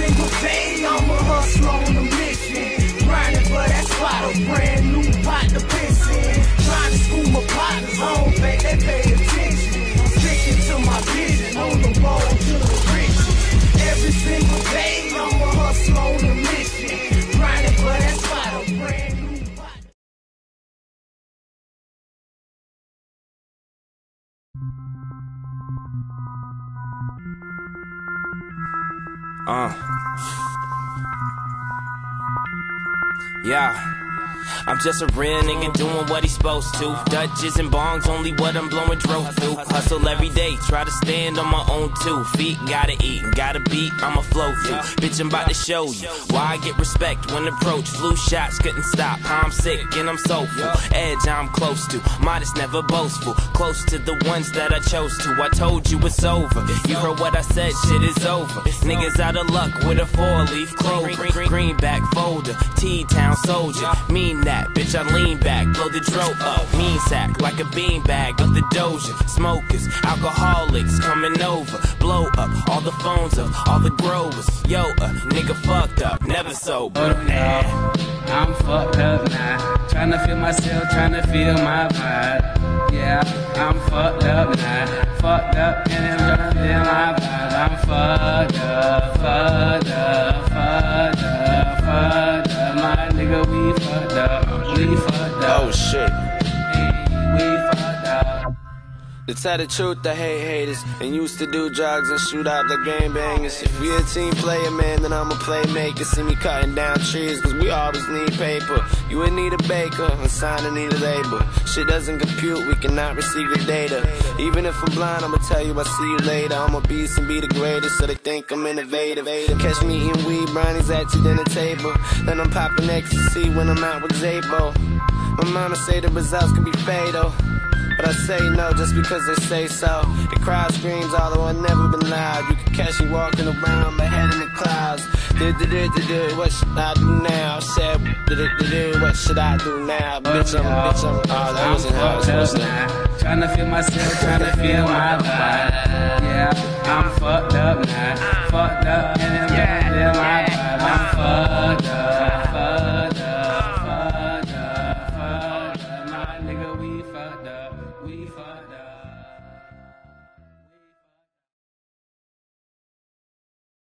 single day, I'm a hustler on a mission. Grinding for that spot, a brand new pot to piss in. Trying to school my partners, I don't think they pay attention. I'm sticking to my vision, on the road to the riches. Every single day, I'm a hustler on a mission. Grinding for that spot, a brand new pot. Yeah, I'm just a real nigga doing what he's supposed to. Dutches and bongs, only what I'm blowing drove through. Hustle every day, try to stand on my own 2 feet. Gotta eat and gotta beat, I'ma flow through. Bitch, I'm about to show you why I get respect when approached. Flu shots couldn't stop, I'm sick and I'm soulful. Edge I'm close to, modest never boastful. Close to the ones that I chose to. I told you it's over, you heard what I said, shit is over. Niggas out of luck with a 4-leaf clover. Greenback folder, T-Town soldier. Mean that, bitch, I lean back, blow the dro up. Mean sack, like a beanbag of the doja. Smokers, alcoholics coming over. Blow up all the phones of all the growers. Yo, nigga fucked up, never sober. I'm fucked up now. Tryna feel myself, tryna feel my vibe. Yeah, I'm fucked up now. Fucked up and I'm tryna feel my vibe. I'm fucked up, fucked up, fucked up, fucked up. My nigga, we fucked up, we fucked up. Oh shit. We fucked up. To tell the truth, I hate haters and used to do drugs and shoot up like gangbangers. If you're a team player, man, then I'm a playmaker. See me cutting down trees, cause we always need paper. You would need a baker and sign and need a label. Shit doesn't compute, we cannot receive your data. Even if I'm blind, I'ma tell you I'll see you later. I'm a beast and be the greatest, so they think I'm innovative. Catch me eating weed, brownies at your dinner table. Then I'm popping ecstasy when I'm out with Zabo. My mama say the results can be fatal, but I say no just because they say so. The crowd screams although I've never been loud. You can catch me walking around my head in the clouds. What should I do now? I said, what should I do now? Bitch, I'm that wasn't how it's supposed to be. Tryna feel myself, tryna feel my vibe. Yeah, I'm fucked up now. Fucked up and I'm tryna feel my vibe. I'm fucked up.